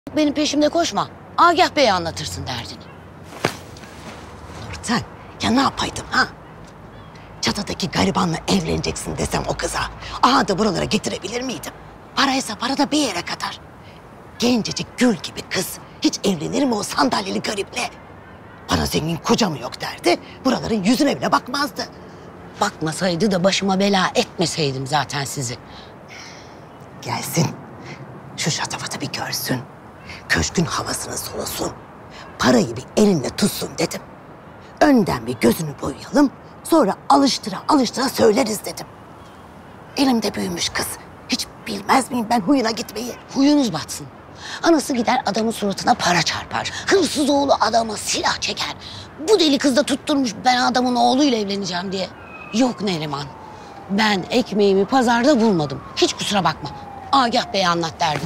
Benim peşimde koşma. Agah Bey'e anlatırsın derdini. Nurten, ya ne yapaydım ha? Çatıdaki garibanla evleneceksin desem o kıza. Aha da buralara getirebilir miydim? Paraysa para da bir yere kadar. Gencecik gül gibi kız. Hiç evlenir mi o sandalyeli gariple? Bana zengin koca mı yok derdi. Buraların yüzüne bile bakmazdı. Bakmasaydı da başıma bela etmeseydim zaten sizi. Gelsin. Şu şatafatı bir görsün. Köşkün havasını solusun. Parayı bir elinde tutsun dedim. Önden bir gözünü boyayalım. Sonra alıştıra alıştıra söyleriz dedim. Elimde büyümüş kız. Hiç bilmez miyim ben huyuna gitmeyi? Huyunuz batsın. Anası gider adamın suratına para çarpar. Hırsız oğlu adama silah çeker. Bu deli kız da tutturmuş ben adamın oğluyla evleneceğim diye. Yok Neriman. Ben ekmeğimi pazarda bulmadım. Hiç kusura bakma. Agah Bey'e anlat derdim.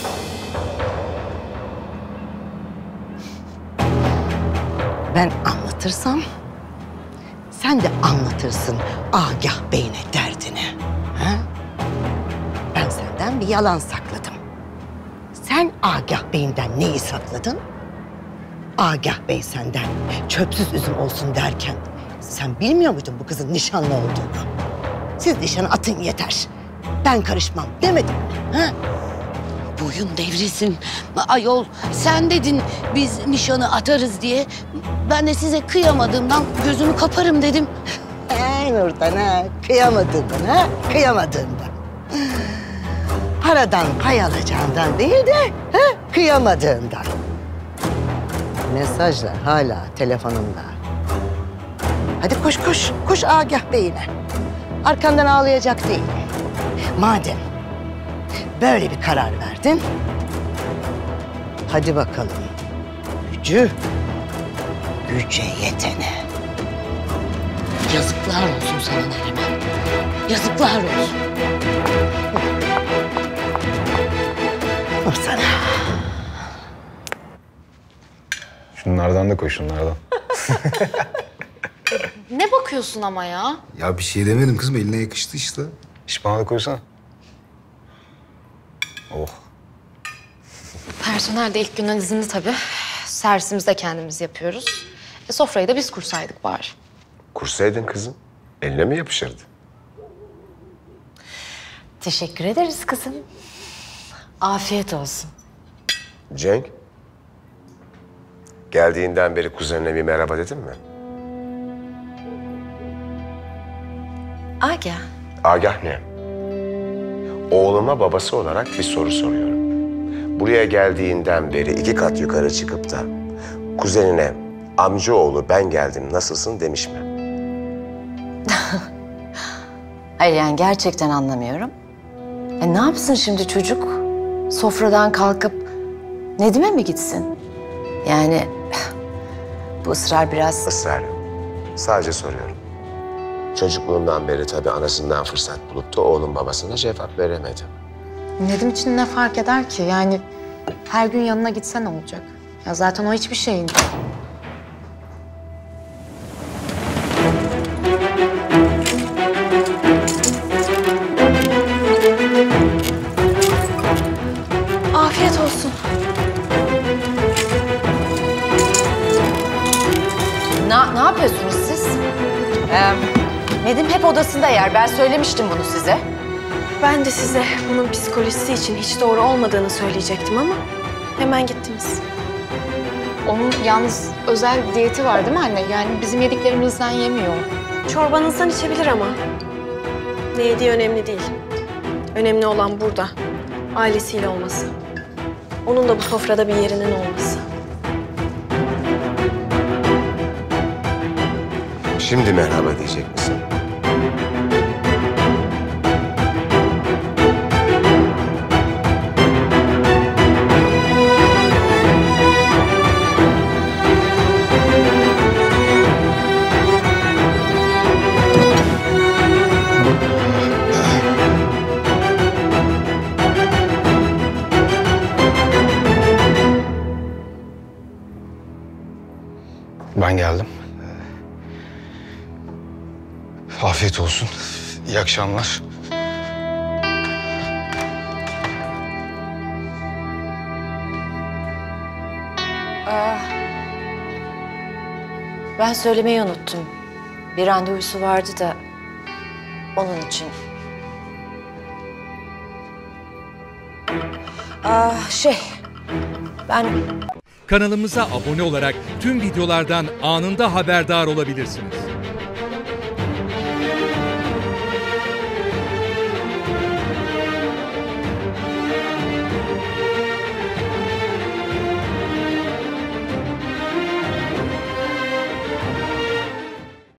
Ben anlatırsam sen de anlatırsın Agah Bey'ine derdini. Ha? Ben senden bir yalan sakladım. Sen Agah Bey'inden neyi sakladın? Agah Bey senden çöpsüz üzüm olsun derken sen bilmiyor muydun bu kızın nişanlı olduğunu? Siz nişanı atın yeter. Ben karışmam demedim mi? Ha? Boyun devrilsin. Ayol sen dedin biz nişanı atarız diye. Ben de size kıyamadığımdan gözümü kaparım dedim. Nurten ha, kıyamadığından ha, kıyamadığından. Paradan pay alacağından değil de ha, kıyamadığından. Mesajlar hala telefonumda. Hadi koş koş, koş Agah Bey'ine. Arkandan ağlayacak değil. Madem böyle bir karar verdin, hadi bakalım. Güce yetene. Yazıklar olsun sana Neriman. Yazıklar olsun. Sana. Şunlardan da koy, şunlardan. Ne bakıyorsun ama ya? Ya bir şey demedim kızım, eline yakıştı işte. İş bana da koysana. Oh. Personel de ilk günden izinli tabii. Servisimizi de kendimiz yapıyoruz. Sofrayı da biz kursaydık bari. Kursaydın kızım. Eline mi yapışırdı? Teşekkür ederiz kızım. Afiyet olsun. Cenk. Geldiğinden beri kuzenine bir merhaba dedin mi? Agah. Agah ne? Oğluma babası olarak bir soru soruyorum. Buraya geldiğinden beri 2 kat yukarı çıkıp da kuzenine amcaoğlu ben geldim nasılsın demiş mi? Hayır yani gerçekten anlamıyorum. Ne yapsın şimdi çocuk? Sofradan kalkıp Nedim'e mi gitsin? Yani bu ısrar biraz... Israr yok. Sadece soruyorum. Çocukluğundan beri tabii anasından fırsat bulup da oğlum babasına cevap veremedi. Nedim için ne fark eder ki? Yani her gün yanına gitse ne olacak? Ya zaten o hiçbir şeyin. Afiyet olsun. Ne yapıyorsunuz siz? Nedim hep odasında yer. Ben söylemiştim bunu size. Ben de size bunun psikolojisi için hiç doğru olmadığını söyleyecektim ama hemen gittiniz. Onun yalnız özel diyeti var değil mi anne? Yani bizim yediklerimizden yemiyor. Çorbanızdan içebilir ama ne yediği önemli değil. Önemli olan burada, ailesiyle olması. Onun da bu sofrada bir yerinin olması. Şimdi merhaba diyecek misin? Ben geldim. Afiyet olsun. İyi akşamlar. Ben söylemeyi unuttum. Bir randevusu vardı da onun için. Ben Kanalımıza abone olarak tüm videolardan anında haberdar olabilirsiniz.